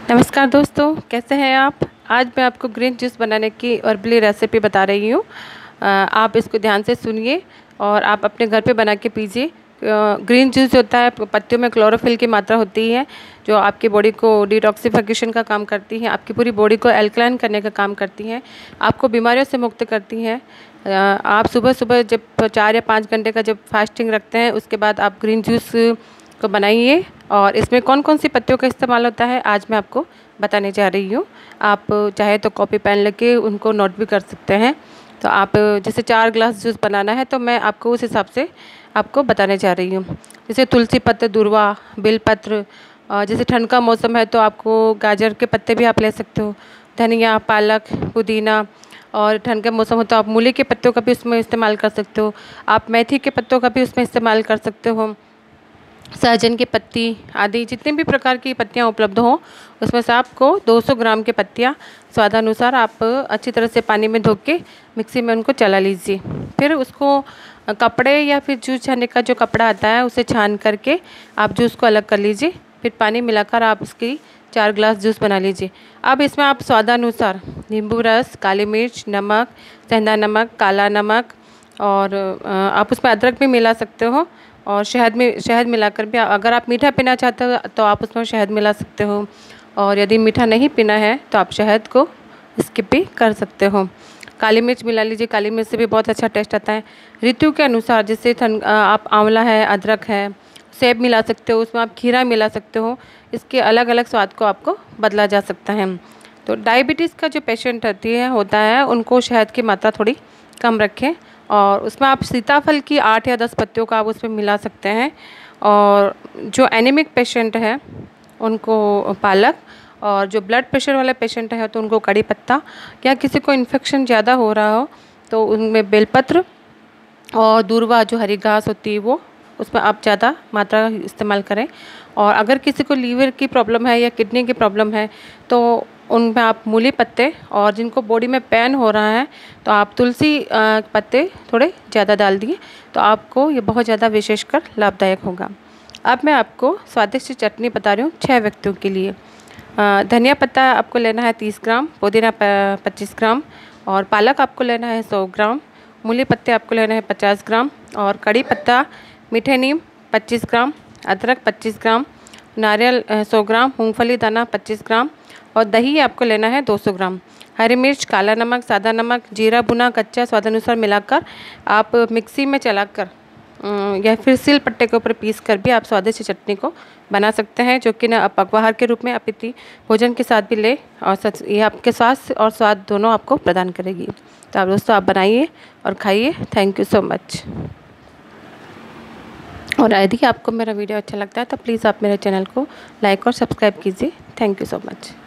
नमस्कार दोस्तों, कैसे हैं आप। आज मैं आपको ग्रीन जूस बनाने की हर्बली रेसिपी बता रही हूँ। आप इसको ध्यान से सुनिए और आप अपने घर पे बना के पीजिए। ग्रीन जूस होता है, पत्तियों में क्लोरोफिल की मात्रा होती है जो आपकी बॉडी को डिटॉक्सिफिकेशन का काम करती है, आपकी पूरी बॉडी को एल्कलाइन करने का काम करती हैं, आपको बीमारियों से मुक्त करती हैं। आप सुबह सुबह जब 4 या 5 घंटे का जब फास्टिंग रखते हैं उसके बाद आप ग्रीन जूस को बनाइए। और इसमें कौन कौन सी पत्तियों का इस्तेमाल होता है आज मैं आपको बताने जा रही हूँ। आप चाहे तो कॉपी पेन लेके उनको नोट भी कर सकते हैं। तो आप जैसे 4 ग्लास जूस बनाना है तो मैं आपको उस हिसाब से आपको बताने जा रही हूँ। जैसे तुलसी पत्ते, दूर्वा, बेलपत्र। जैसे ठंड का मौसम है तो आपको गाजर के पत्ते भी आप ले सकते हो, धनिया, पालक, पुदीना। और ठंड का मौसम हो तो आप मूली के पत्तों का भी उसमें इस्तेमाल कर सकते हो, आप मेथी के पत्तों का भी उसमें इस्तेमाल कर सकते हो, सहजन की पत्ती आदि जितने भी प्रकार की पत्तियां उपलब्ध हों उसमें से आपको 200 ग्राम की पत्तियां स्वादानुसार आप अच्छी तरह से पानी में धो के मिक्सी में उनको चला लीजिए। फिर उसको कपड़े या फिर जूस छानने का जो कपड़ा आता है उसे छान करके आप जूस को अलग कर लीजिए। फिर पानी मिलाकर आप इसकी 4 ग्लास जूस बना लीजिए। अब इसमें आप स्वादानुसार नींबू रस, काली मिर्च, नमक, सेंधा नमक, काला नमक और आप उसमें अदरक भी मिला सकते हो और शहद मिलाकर भी। अगर आप मीठा पीना चाहते हो तो आप उसमें शहद मिला सकते हो, और यदि मीठा नहीं पीना है तो आप शहद को स्किप भी कर सकते हो। काली मिर्च मिला लीजिए, काली मिर्च से भी बहुत अच्छा टेस्ट आता है। ऋतु के अनुसार जैसे आप आंवला है, अदरक है, सेब मिला सकते हो, उसमें आप खीरा मिला सकते हो। इसके अलग अलग स्वाद को आपको बदला जा सकता है। तो डायबिटीज़ का जो पेशेंट होता है उनको शहद की मात्रा थोड़ी कम रखें, और उसमें आप सीताफल की 8 या 10 पत्तियों का आप उसमें मिला सकते हैं। और जो एनीमिक पेशेंट है उनको पालक, और जो ब्लड प्रेशर वाला पेशेंट है तो उनको कड़ी पत्ता, या किसी को इन्फेक्शन ज़्यादा हो रहा हो तो उनमें बेलपत्र और दूर्वा जो हरी घास होती है वो उसमें आप ज़्यादा मात्रा इस्तेमाल करें। और अगर किसी को लीवर की प्रॉब्लम है या किडनी की प्रॉब्लम है तो उनमें आप मूली पत्ते, और जिनको बॉडी में पेन हो रहा है तो आप तुलसी पत्ते थोड़े ज़्यादा डाल दिए तो आपको ये बहुत ज़्यादा विशेषकर लाभदायक होगा। अब मैं आपको स्वादिष्ट चटनी बता रही हूँ 6 व्यक्तियों के लिए। धनिया पत्ता आपको लेना है 30 ग्राम, पुदीना 25 ग्राम, और पालक आपको लेना है 100 ग्राम, मूली पत्ते आपको लेना है 50 ग्राम, और कड़ी पत्ता, मीठे नीम 25 ग्राम, अदरक 25 ग्राम, नारियल 100 ग्राम, मूंगफली दाना 25 ग्राम, और दही आपको लेना है 200 ग्राम। हरी मिर्च, काला नमक, सादा नमक, जीरा भुना कच्चा स्वादानुसार मिलाकर आप मिक्सी में चलाकर या फिर सिल पट्टे के ऊपर पीस कर भी आप स्वादिष्ट चटनी को बना सकते हैं, जो कि ना पकवाहार के रूप में आप इतनी भोजन के साथ भी ले, और ये आपके स्वास्थ्य और स्वाद दोनों आपको प्रदान करेगी। तो आप दोस्तों आप बनाइए और खाइए। Thank you so much. और यदि आपको मेरा वीडियो अच्छा लगता है तो प्लीज़ आप मेरे चैनल को लाइक और सब्सक्राइब कीजिए। Thank you so much.